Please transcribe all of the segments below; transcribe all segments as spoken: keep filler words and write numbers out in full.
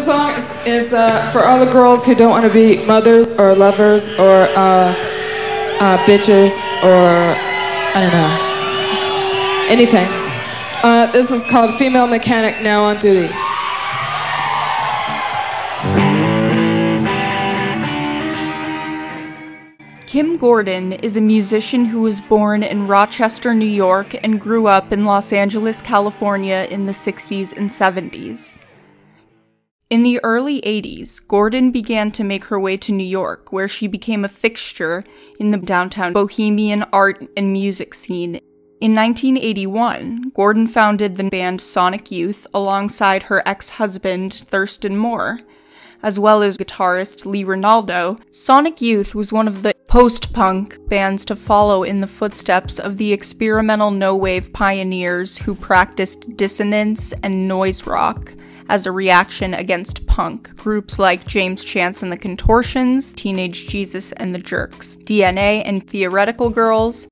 This song is, is uh, for all the girls who don't want to be mothers or lovers or uh, uh, bitches or, I don't know, anything. Uh, this is called Female Mechanic Now on Duty. Kim Gordon is a musician who was born in Rochester, New York, and grew up in Los Angeles, California in the sixties and seventies. In the early eighties, Gordon began to make her way to New York, where she became a fixture in the downtown bohemian art and music scene. In nineteen eighty-one, Gordon founded the band Sonic Youth alongside her ex-husband, Thurston Moore, as well as guitarist Lee Ronaldo. Sonic Youth was one of the post-punk bands to follow in the footsteps of the experimental no-wave pioneers who practiced dissonance and noise rock as a reaction against punk. Groups like James Chance and the Contortions, Teenage Jesus and the Jerks, D N A and Theoretical Girls,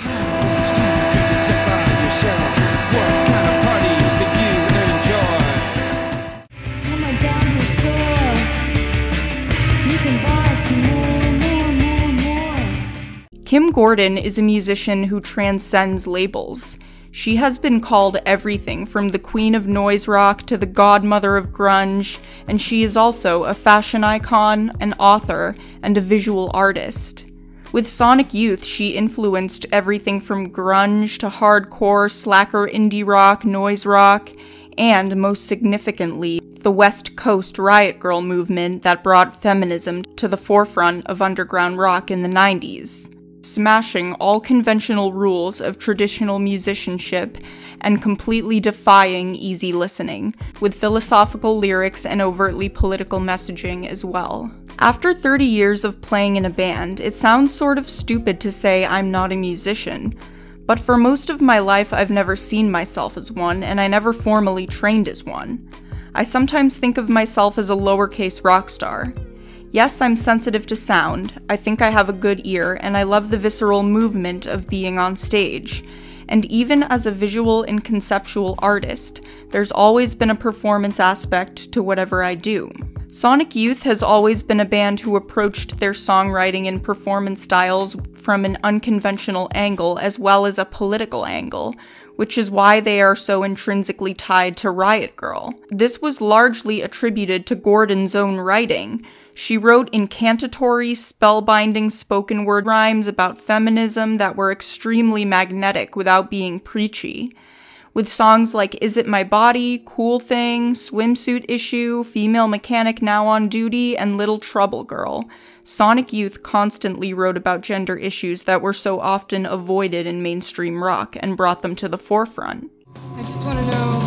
Kim Gordon is a musician who transcends labels. She has been called everything from the queen of noise rock to the godmother of grunge, and she is also a fashion icon, an author, and a visual artist. With Sonic Youth, she influenced everything from grunge to hardcore, slacker indie rock, noise rock, and, most significantly, the West Coast Riot Girl movement that brought feminism to the forefront of underground rock in the nineties. Smashing all conventional rules of traditional musicianship and completely defying easy listening, with philosophical lyrics and overtly political messaging as well. After thirty years of playing in a band, it sounds sort of stupid to say I'm not a musician, but for most of my life I've never seen myself as one, and I never formally trained as one. I sometimes think of myself as a lowercase rock star. Yes, I'm sensitive to sound, I think I have a good ear, and I love the visceral movement of being on stage. And even as a visual and conceptual artist, there's always been a performance aspect to whatever I do. Sonic Youth has always been a band who approached their songwriting and performance styles from an unconventional angle as well as a political angle, which is why they are so intrinsically tied to Riot Girl. This was largely attributed to Gordon's own writing. She wrote incantatory, spellbinding spoken word rhymes about feminism that were extremely magnetic without being preachy. With songs like Is It My Body, Cool Thing, Swimsuit Issue, Female Mechanic Now on Duty, and Little Trouble Girl, Sonic Youth constantly wrote about gender issues that were so often avoided in mainstream rock and brought them to the forefront. I just want to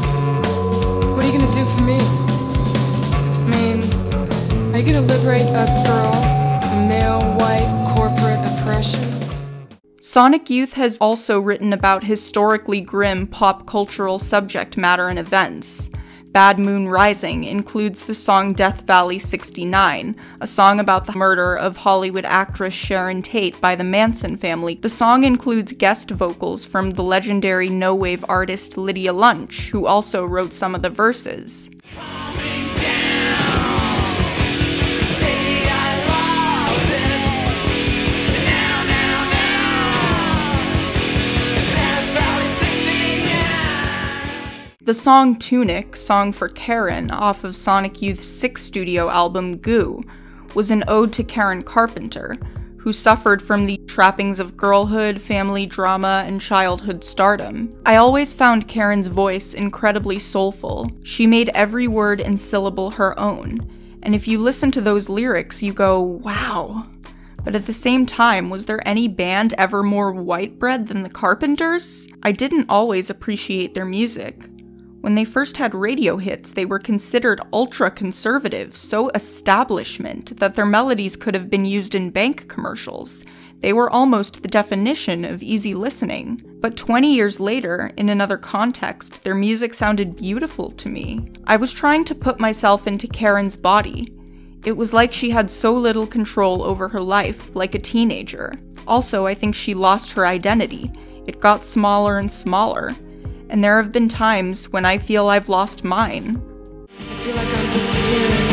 know, what are you going to do for me? I mean, are you going to liberate us girls from male, white, corporate oppression? Sonic Youth has also written about historically grim pop cultural subject matter and events. Bad Moon Rising includes the song Death Valley sixty-nine, a song about the murder of Hollywood actress Sharon Tate by the Manson family. The song includes guest vocals from the legendary no-wave artist Lydia Lunch, who also wrote some of the verses. The song Tunic, Song for Karen, off of Sonic Youth's sixth studio album Goo, was an ode to Karen Carpenter, who suffered from the trappings of girlhood, family drama, and childhood stardom. I always found Karen's voice incredibly soulful. She made every word and syllable her own, and if you listen to those lyrics, you go, wow. But at the same time, was there any band ever more white bread than the Carpenters? I didn't always appreciate their music. When they first had radio hits, they were considered ultra-conservative, so establishment, that their melodies could have been used in bank commercials. They were almost the definition of easy listening. But twenty years later, in another context, their music sounded beautiful to me. I was trying to put myself into Karen's body. It was like she had so little control over her life, like a teenager. Also, I think she lost her identity. It got smaller and smaller. And there have been times when I feel I've lost mine. I feel like I'm disappearing.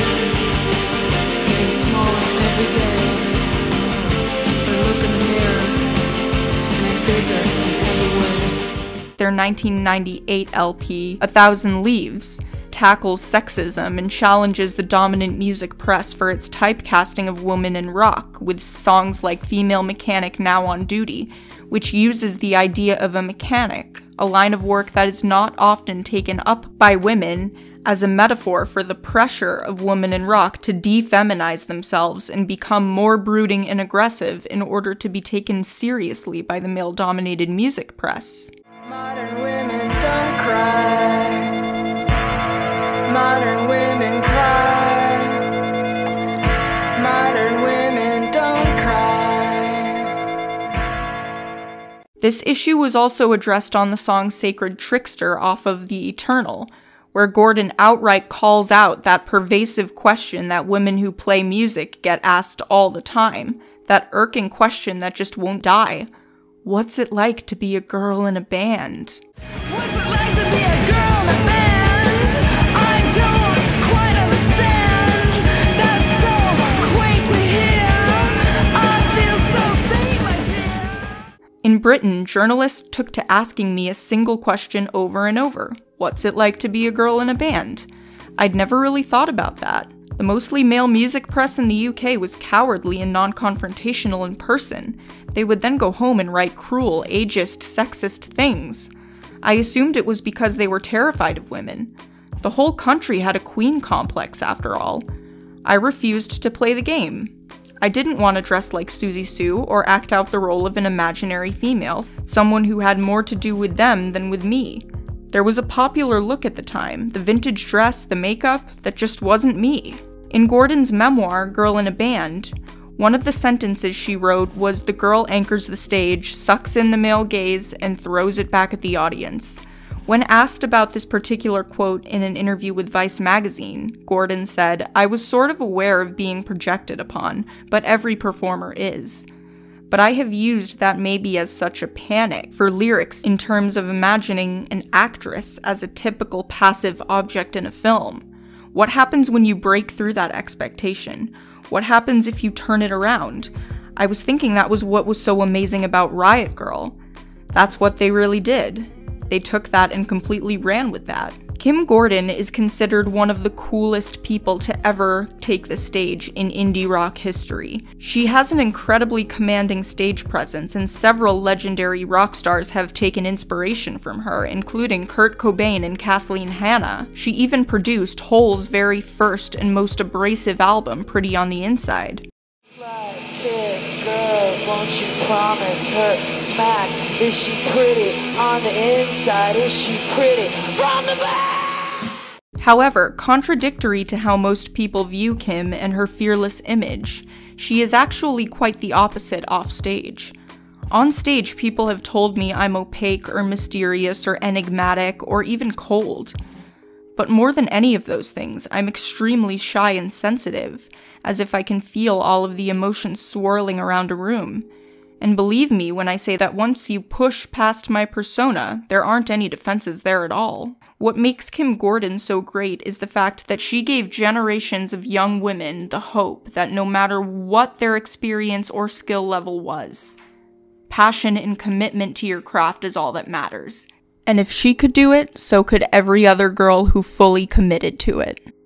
every day. Or look in the mirror, and I'm bigger in every way. Their nineteen ninety-eight L P, A Thousand Leaves, tackles sexism and challenges the dominant music press for its typecasting of women in rock, with songs like Female Mechanic Now on Duty, which uses the idea of a mechanic, a line of work that is not often taken up by women, as a metaphor for the pressure of women in rock to defeminize themselves and become more brooding and aggressive in order to be taken seriously by the male-dominated music press. Modern women don't cry. Modern women cry. Modern women don't cry. This issue was also addressed on the song Sacred Trickster off of The Eternal, where Gordon outright calls out that pervasive question that women who play music get asked all the time, that irking question that just won't die. What's it like to be a girl in a band? What's it like to be a girl in a band? I don't quite understand. That's so quaint to hear. I feel so faint, my dear. In Britain, journalists took to asking me a single question over and over. What's it like to be a girl in a band? I'd never really thought about that. The mostly male music press in the U K was cowardly and non-confrontational in person. They would then go home and write cruel, ageist, sexist things. I assumed it was because they were terrified of women. The whole country had a queen complex, after all. I refused to play the game. I didn't want to dress like Susie Sue or act out the role of an imaginary female, someone who had more to do with them than with me. There was a popular look at the time, the vintage dress, the makeup, that just wasn't me. In Gordon's memoir, Girl in a Band, one of the sentences she wrote was the girl anchors the stage, sucks in the male gaze, and throws it back at the audience. When asked about this particular quote in an interview with Vice magazine, Gordon said, "I was sort of aware of being projected upon, but every performer is. But I have used that maybe as such a panic for lyrics in terms of imagining an actress as a typical passive object in a film. What happens when you break through that expectation? What happens if you turn it around? I was thinking that was what was so amazing about Riot Girl. That's what they really did. They took that and completely ran with that." Kim Gordon is considered one of the coolest people to ever take the stage in indie rock history. She has an incredibly commanding stage presence, and several legendary rock stars have taken inspiration from her, including Kurt Cobain and Kathleen Hanna. She even produced Hole's very first and most abrasive album, Pretty on the Inside. Like kiss girls, won't you promise her smack? Is she pretty on the inside? Is she pretty from the back? However, contradictory to how most people view Kim and her fearless image, she is actually quite the opposite offstage. On stage, people have told me I'm opaque or mysterious or enigmatic or even cold. But more than any of those things, I'm extremely shy and sensitive, as if I can feel all of the emotions swirling around a room. And believe me when I say that once you push past my persona, there aren't any defenses there at all. What makes Kim Gordon so great is the fact that she gave generations of young women the hope that no matter what their experience or skill level was, passion and commitment to your craft is all that matters. And if she could do it, so could every other girl who fully committed to it.